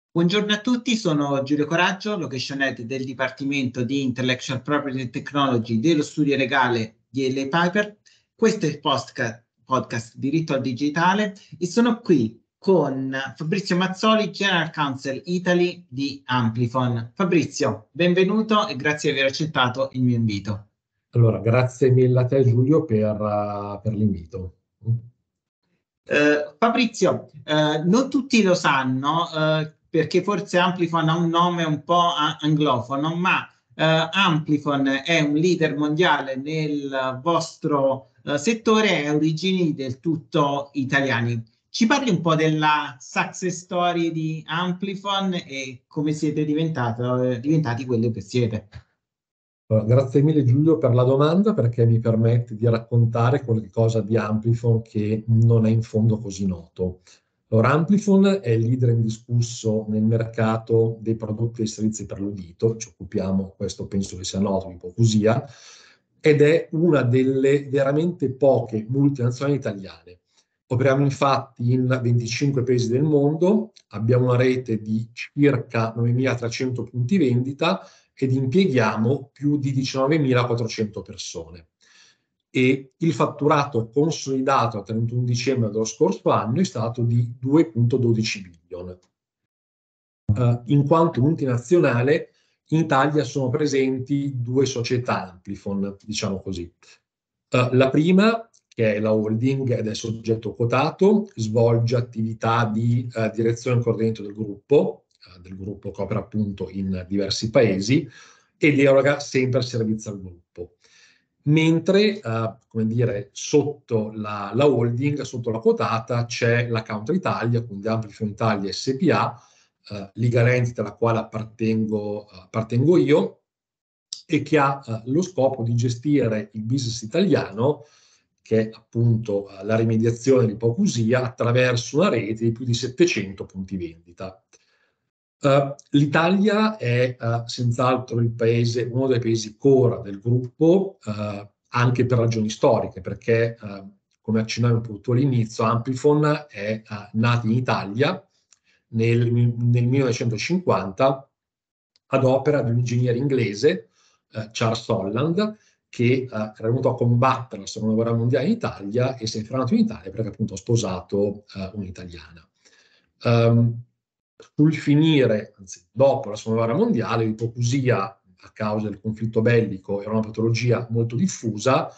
Buongiorno a tutti, sono Giulio Coraggio, Location Head del Dipartimento di Intellectual Property and Technology dello studio legale di LA Piper. Questo è il podcast Diritto al Digitale e sono qui con Fabrizio Mazzoli, General Counsel Italy di Amplifon. Fabrizio, benvenuto e grazie di aver accettato il mio invito. Allora, grazie mille a te Giulio per l'invito. Fabrizio, non tutti lo sanno, perché forse Amplifon ha un nome un po' anglofono, ma Amplifon è un leader mondiale nel vostro settore e ha origini del tutto italiani. Ci parli un po' della success story di Amplifon e come siete diventati quello che siete? Allora, grazie mille Giulio per la domanda perché mi permette di raccontare qualcosa di Amplifon che non è in fondo così noto. Allora, Amplifon è il leader indiscusso nel mercato dei prodotti e servizi per l'udito, ci occupiamo, questo penso che sia noto, di ipoacusia, ed è una delle veramente poche multinazionali italiane. Operiamo infatti in 25 paesi del mondo, abbiamo una rete di circa 9.300 punti vendita ed impieghiamo più di 19.400 persone. E il fatturato consolidato al 31 dicembre dello scorso anno è stato di 2,12 bilioni. In quanto multinazionale, in Italia sono presenti due società Amplifon, diciamo così. La prima, che è la holding ed è soggetto quotato, svolge attività di direzione e coordinamento del gruppo che opera appunto in diversi paesi ed eroga sempre servizi al gruppo. Mentre, come dire, sotto la holding, sotto la quotata, c'è la Country Italia, quindi Amplifon Italia SPA, legal entity alla quale appartengo io, e che ha lo scopo di gestire il business italiano, che è appunto la rimediazione dell'ipoacusia, attraverso una rete di più di 700 punti vendita. L'Italia è senz'altro uno dei paesi core del gruppo, anche per ragioni storiche, perché come accennavi un po' tu all'inizio, Amplifon è nato in Italia nel 1950 ad opera di un ingegnere inglese, Charles Holland, che era venuto a combattere la seconda guerra mondiale in Italia e si è fermato in Italia perché appunto ha sposato un'italiana. Sul finire, anzi dopo la seconda guerra mondiale, l'ipoacusia a causa del conflitto bellico era una patologia molto diffusa,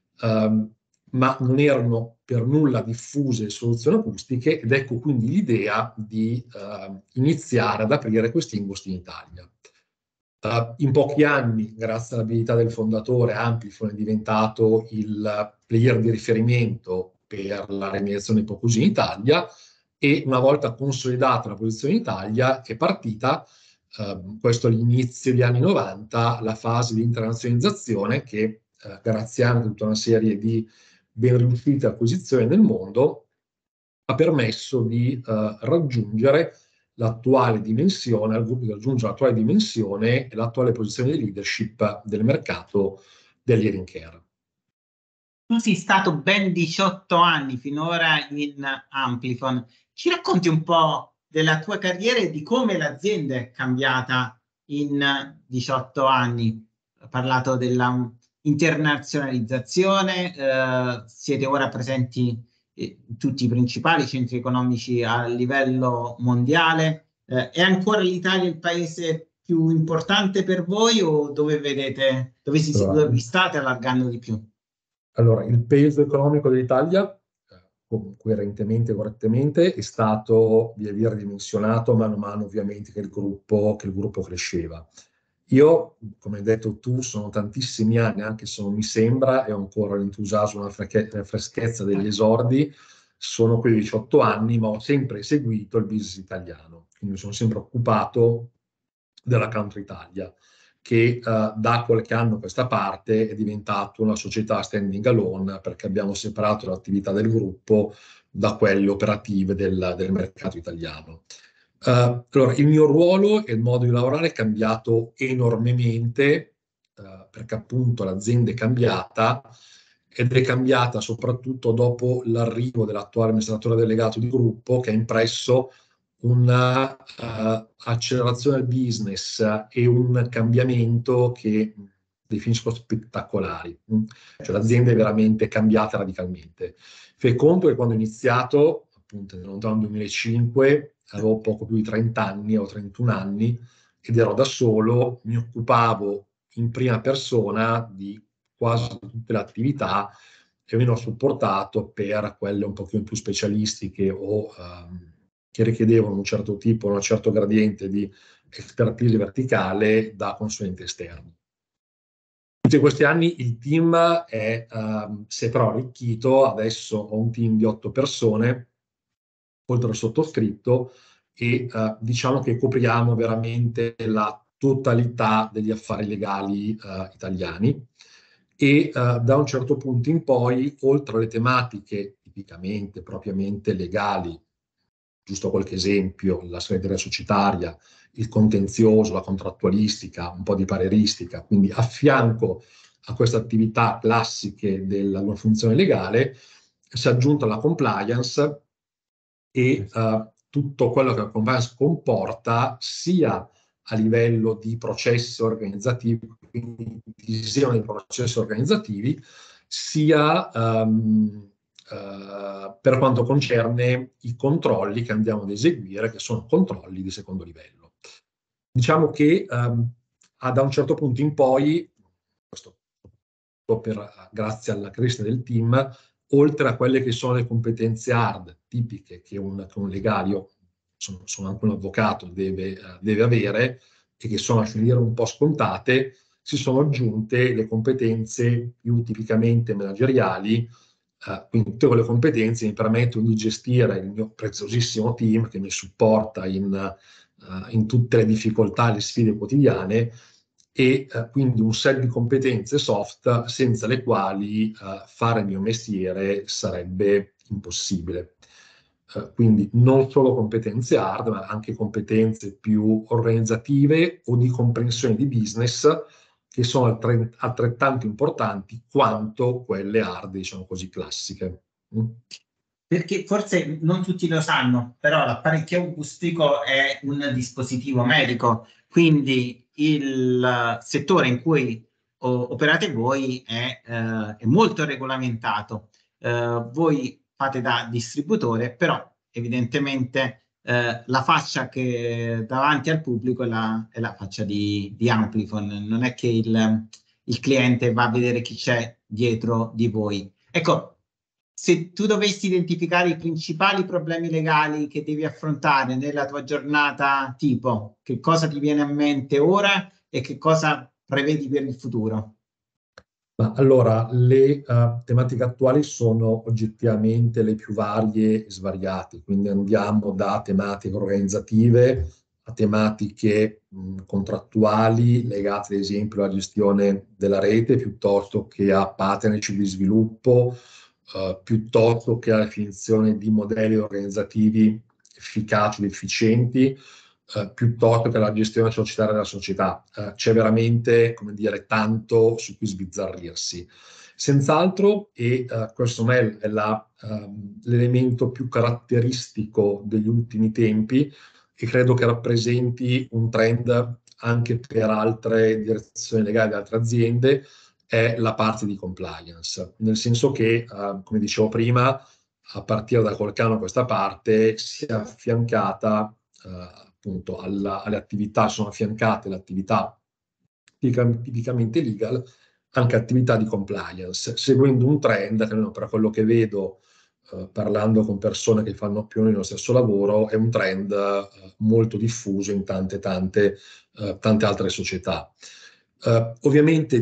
ma non erano per nulla diffuse soluzioni acustiche ed ecco quindi l'idea di iniziare ad aprire questi imposti in Italia. In pochi anni, grazie all'abilità del fondatore, Amplifon è diventato il player di riferimento per la remediazione ipoacusia in Italia e una volta consolidata la posizione in Italia è partita, questo all'inizio degli anni 90, la fase di internazionalizzazione che, grazie anche a tutta una serie di ben riuscite acquisizioni nel mondo, ha permesso di raggiungere l'attuale dimensione, al gruppo di raggiungere l'attuale dimensione e l'attuale posizione di leadership del mercato dell'hearing care. Tu sei stato ben 18 anni finora in Amplifon. Ci racconti un po' della tua carriera e di come l'azienda è cambiata in 18 anni? Ho parlato della internazionalizzazione, siete ora presenti in tutti i principali centri economici a livello mondiale. È ancora l'Italia il paese più importante per voi o dove vi state allargando di più? Allora, il peso economico dell'Italia, coerentemente e correttamente, è stato via via ridimensionato man mano ovviamente che il gruppo cresceva. Io, come hai detto tu, sono tantissimi anni, anche se non mi sembra, e ho ancora l'entusiasmo e la freschezza degli esordi, sono quei 18 anni, ma ho sempre seguito il business italiano, quindi mi sono sempre occupato della Country Italia che da qualche anno a questa parte è diventato una società standing alone perché abbiamo separato l'attività del gruppo da quelle operative del mercato italiano. Allora, il mio ruolo e il modo di lavorare è cambiato enormemente perché appunto l'azienda è cambiata ed è cambiata soprattutto dopo l'arrivo dell'attuale amministratore delegato di gruppo che ha impresso una accelerazione del business e un cambiamento che definisco spettacolari. Cioè l'azienda è veramente cambiata radicalmente. Fai conto che quando ho iniziato, appunto nel lontano 2005, avevo poco più di 30 anni, ho 31 anni, ed ero da solo, mi occupavo in prima persona di quasi tutte le attività e mi ho supportato per quelle un pochino più specialistiche o che richiedevano un certo tipo, un certo gradiente di expertise verticale da consulente esterno. Tutti questi anni il team si è però arricchito, adesso ho un team di 8 persone, oltre al sottoscritto, e diciamo che copriamo veramente la totalità degli affari legali italiani e da un certo punto in poi, oltre alle tematiche tipicamente, propriamente legali, giusto qualche esempio, la segreteria societaria, il contenzioso, la contrattualistica, un po' di pareristica, quindi a fianco a queste attività classiche della funzione legale si è aggiunta la compliance e tutto quello che la compliance comporta sia a livello di processi organizzativi, quindi visione dei processi organizzativi, sia per quanto concerne i controlli che andiamo ad eseguire, che sono controlli di secondo livello. Diciamo che da un certo punto in poi, questo grazie alla crescita del team, oltre a quelle che sono le competenze hard tipiche che un legale, io sono anche un avvocato, deve avere e che sono a finire un po' scontate, si sono aggiunte le competenze più tipicamente manageriali, quindi tutte quelle competenze mi permettono di gestire il mio preziosissimo team che mi supporta in tutte le difficoltà e le sfide quotidiane e quindi un set di competenze soft senza le quali fare il mio mestiere sarebbe impossibile. Quindi non solo competenze hard, ma anche competenze più organizzative o di comprensione di business che sono altrettanto importanti quanto quelle hard, diciamo così, classiche. Perché forse non tutti lo sanno, però l'apparecchio acustico è un dispositivo medico, quindi il settore in cui operate voi è molto regolamentato. Voi fate da distributore, però evidentemente la faccia che davanti al pubblico è la faccia di Amplifon, non è che il cliente va a vedere chi c'è dietro di voi. Ecco, se tu dovessi identificare i principali problemi legali che devi affrontare nella tua giornata tipo, che cosa ti viene a mente ora e che cosa prevedi per il futuro? Ma allora, le tematiche attuali sono oggettivamente le più varie e svariate, quindi andiamo da tematiche organizzative a tematiche contrattuali legate ad esempio alla gestione della rete piuttosto che a partnership di sviluppo, piuttosto che alla definizione di modelli organizzativi efficaci ed efficienti, piuttosto che alla gestione societaria della società. C'è veramente, come dire, tanto su cui sbizzarrirsi. Senz'altro, e questo è l'elemento più caratteristico degli ultimi tempi e credo che rappresenti un trend anche per altre direzioni legali di altre aziende, è la parte di compliance. Nel senso che, come dicevo prima, a partire da qualche anno a questa parte si è affiancata appunto alle attività, sono affiancate le attività tipicamente legal, anche attività di compliance, seguendo un trend che almeno per quello che vedo parlando con persone che fanno più o meno lo stesso lavoro, è un trend molto diffuso in tante altre società. Ovviamente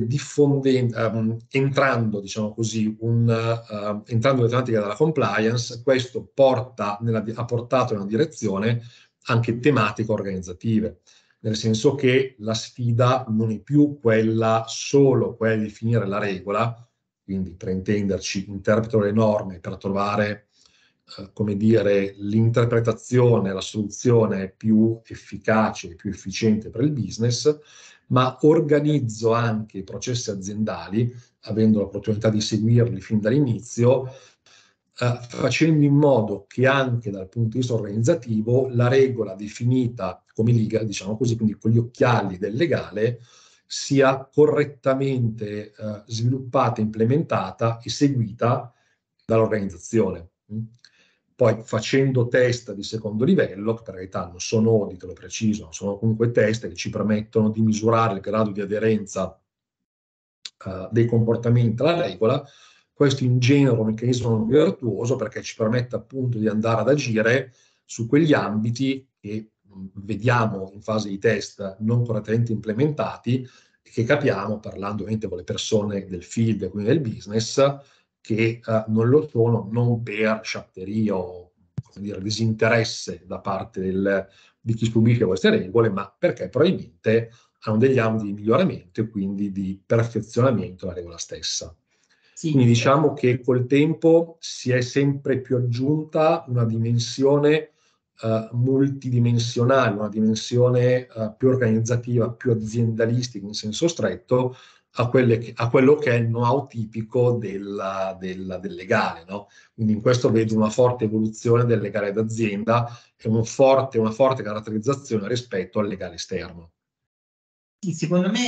entrando, diciamo così, entrando nella tematica della compliance, questo ha portato in una direzione anche tematiche organizzative, nel senso che la sfida non è più solo quella di definire la regola, quindi per intenderci interpreto le norme per trovare come dire, l'interpretazione, la soluzione più efficace e più efficiente per il business, ma organizzo anche i processi aziendali, avendo l'opportunità di seguirli fin dall'inizio, facendo in modo che anche dal punto di vista organizzativo la regola definita come legal, diciamo così, quindi con gli occhiali del legale, sia correttamente sviluppata, implementata e seguita dall'organizzazione. Poi facendo test di secondo livello, che per carità non sono audit, lo preciso, sono comunque test che ci permettono di misurare il grado di aderenza dei comportamenti alla regola. Questo in genere è un meccanismo virtuoso perché ci permette appunto di andare ad agire su quegli ambiti che vediamo in fase di test non correttamente implementati e che capiamo, parlando ovviamente con le persone del field e quindi del business, che non lo sono non per sciatteria o come dire, disinteresse da parte di chi subisce queste regole, ma perché probabilmente hanno degli ambiti di miglioramento e quindi di perfezionamento della regola stessa. Sì. Quindi diciamo che col tempo si è sempre più aggiunta una dimensione multidimensionale, una dimensione più organizzativa, più aziendalistica in senso stretto, a quello che è il know-how tipico del legale, no? Quindi in questo vedo una forte evoluzione del legale d'azienda e una forte caratterizzazione rispetto al legale esterno. Secondo me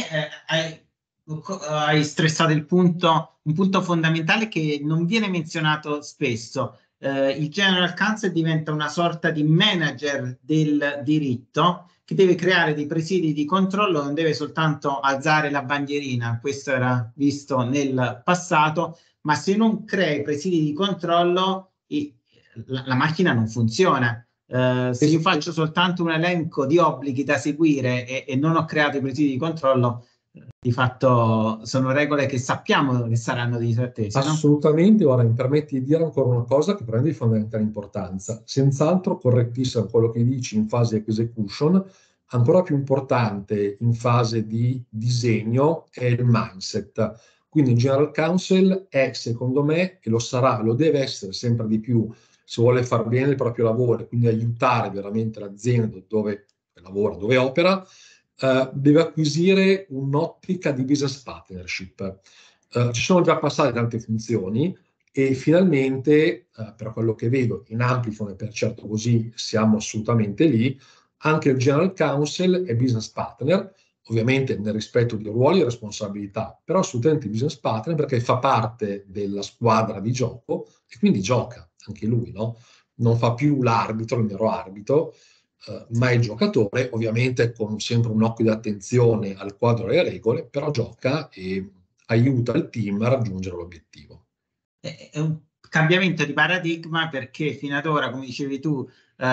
hai stressato un punto fondamentale che non viene menzionato spesso. Il General Counsel diventa una sorta di manager del diritto che deve creare dei presidi di controllo, non deve soltanto alzare la bandierina, questo era visto nel passato, ma se non crei presidi di controllo la macchina non funziona. Se io faccio soltanto un elenco di obblighi da seguire e non ho creato i presidi di controllo, di fatto sono regole che sappiamo che saranno disattese, no? Assolutamente, ora mi permetti di dire ancora una cosa che prende di fondamentale importanza. Senz'altro correttissimo quello che dici in fase di execution, ancora più importante in fase di disegno è il mindset. Quindi il General Counsel è, secondo me, e lo sarà, lo deve essere sempre di più, se vuole far bene il proprio lavoro e quindi aiutare veramente l'azienda dove lavora, dove opera, deve acquisire un'ottica di business partnership. Ci sono già passate tante funzioni e finalmente, per quello che vedo in Amplifon, e per certo così siamo assolutamente lì, anche il General Counsel è business partner, ovviamente nel rispetto di ruoli e responsabilità, però assolutamente business partner perché fa parte della squadra di gioco e quindi gioca anche lui, no? Non fa più l'arbitro, il mero arbitro, ma è giocatore, ovviamente con sempre un occhio di attenzione al quadro e alle regole, però gioca e aiuta il team a raggiungere l'obiettivo. È un cambiamento di paradigma perché fino ad ora, come dicevi tu,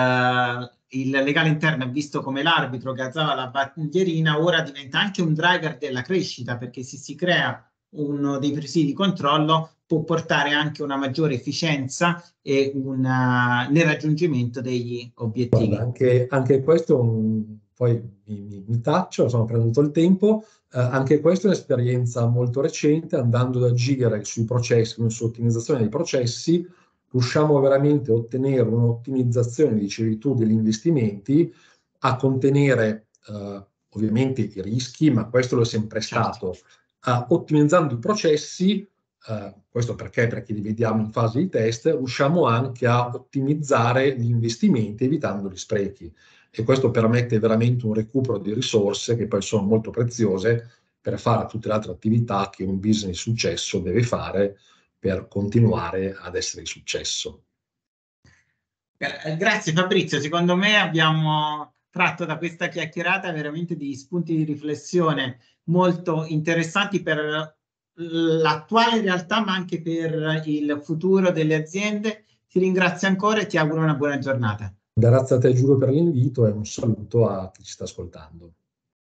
il legale interno è visto come l'arbitro che alzava la bandierina, ora diventa anche un driver della crescita perché se si crea uno dei presidi di controllo può portare anche una maggiore efficienza e nel raggiungimento degli obiettivi. Guarda, anche questo, poi mi taccio, insomma, ho preso il tempo, anche questa è un'esperienza molto recente, andando ad agire sui processi, sull'ottimizzazione dei processi, riusciamo veramente a ottenere un'ottimizzazione, dicevi tu, degli investimenti, a contenere ovviamente i rischi, ma questo lo è sempre stato, ottimizzando i processi. Questo perché li vediamo in fase di test, riusciamo anche a ottimizzare gli investimenti evitando gli sprechi e questo permette veramente un recupero di risorse che poi sono molto preziose per fare tutte le altre attività che un business di successo deve fare per continuare ad essere di successo. Grazie Fabrizio, secondo me abbiamo tratto da questa chiacchierata veramente degli spunti di riflessione molto interessanti per l'attuale realtà, ma anche per il futuro delle aziende. Ti ringrazio ancora e ti auguro una buona giornata. Grazie a te Giulio per l'invito e un saluto a chi ci sta ascoltando.